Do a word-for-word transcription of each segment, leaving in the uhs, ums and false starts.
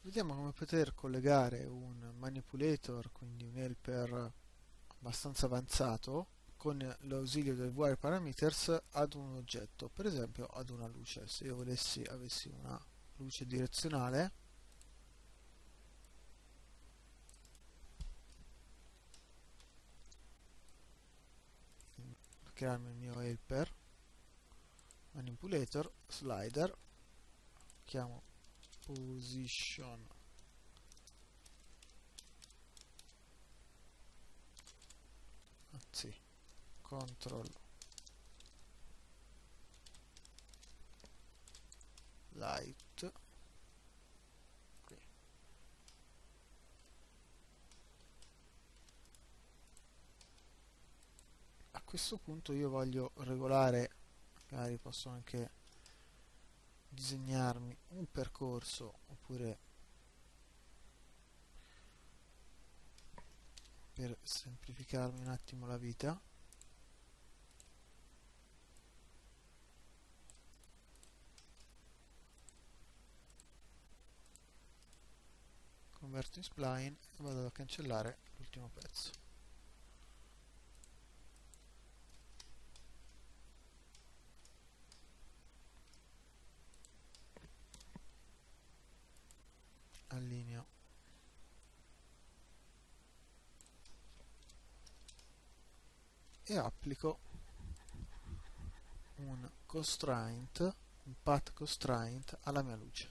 Vediamo come poter collegare un manipulator, quindi un helper abbastanza avanzato, con l'ausilio del wire parameters ad un oggetto, per esempio ad una luce. Se io volessi avessi una luce direzionale, crearmi il mio helper manipulator slider, chiamo position anzi control light qui. A questo punto io voglio regolare, magari posso anche disegnarmi un percorso, oppure per semplificarmi un attimo la vita converto in spline e vado a cancellare l'ultimo pezzo. Allineo e applico un constraint, un path constraint alla mia luce.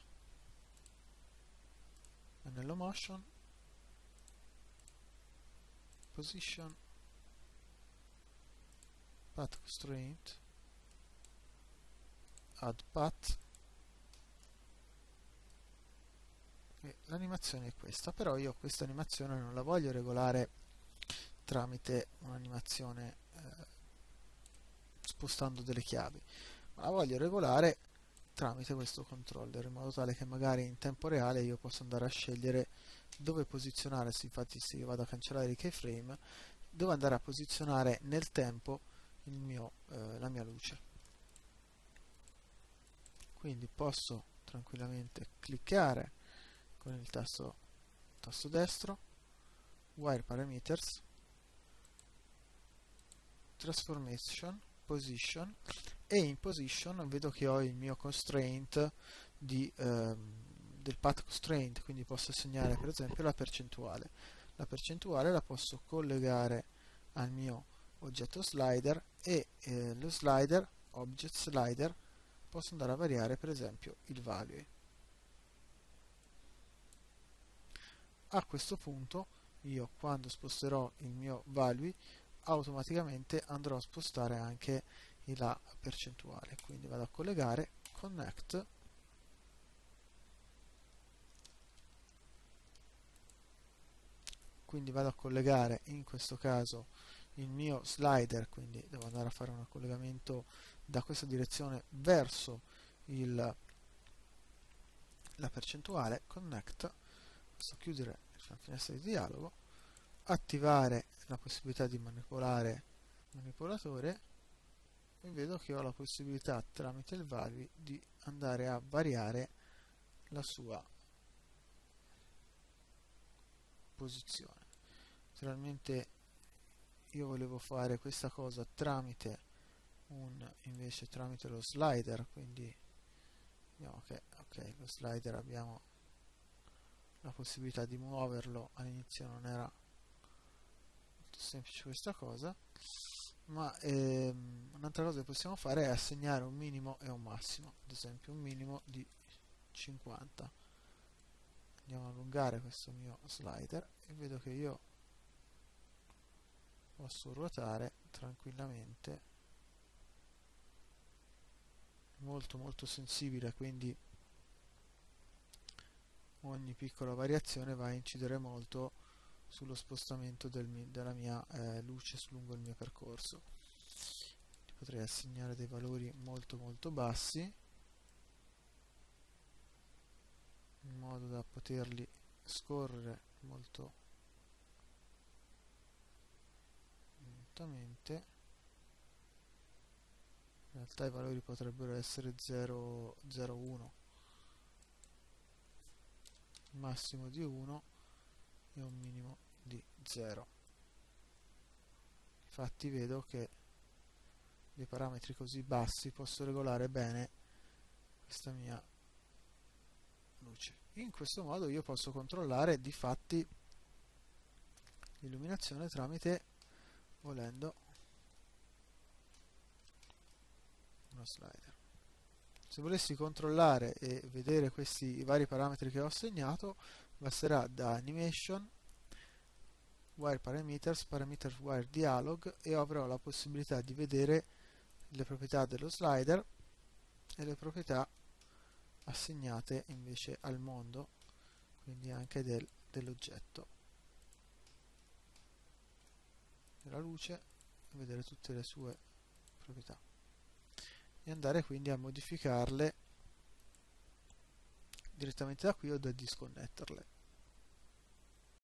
Anello motion, position, path constraint, add path. E l'animazione è questa, però io questa animazione non la voglio regolare tramite un'animazione eh, spostando delle chiavi, ma la voglio regolare tramite questo controller, in modo tale che magari in tempo reale io possa andare a scegliere dove posizionare. Se infatti se io vado a cancellare i keyframe, dove andare a posizionare nel tempo il mio, eh, la mia luce. Quindi posso tranquillamente cliccare con il tasto, tasto destro, wire parameters, transformation, position, e in position vedo che ho il mio constraint di, ehm, del path constraint, quindi posso assegnare per esempio la percentuale. La percentuale la posso collegare al mio oggetto slider e eh, lo slider, object slider, posso andare a variare per esempio il value. A questo punto io quando sposterò il mio value automaticamente andrò a spostare anche la percentuale, quindi vado a collegare connect, quindi vado a collegare in questo caso il mio slider, quindi devo andare a fare un collegamento da questa direzione verso il, la percentuale, connect, posso chiudere la finestra di dialogo, attivare la possibilità di manipolare il manipolatore e vedo che ho la possibilità tramite il value di andare a variare la sua posizione. Naturalmente io volevo fare questa cosa tramite un invece tramite lo slider, quindi vediamo che ok, lo slider abbiamo la possibilità di muoverlo. All'inizio non era molto semplice questa cosa, ma ehm, un'altra cosa che possiamo fare è assegnare un minimo e un massimo, ad esempio un minimo di cinquanta. Andiamo a allungare questo mio slider e vedo che io posso ruotare tranquillamente, molto molto sensibile, quindi ogni piccola variazione va a incidere molto sullo spostamento del, della mia eh, luce lungo il mio percorso. Potrei assegnare dei valori molto molto bassi in modo da poterli scorrere molto lentamente. In realtà i valori potrebbero essere zero, zero, uno, massimo di uno e un minimo di zero. Infatti vedo che dei parametri così bassi posso regolare bene questa mia luce. In questo modo io posso controllare di fatti l'illuminazione tramite, volendo, uno slider. Se volessi controllare e vedere questi vari parametri che ho assegnato, basterà da Animation, Wire Parameters, Parameter Wire Dialog, e avrò la possibilità di vedere le proprietà dello slider e le proprietà assegnate invece al mondo, quindi anche del, dell'oggetto, della luce, e vedere tutte le sue proprietà e andare quindi a modificarle direttamente da qui o da disconnetterle.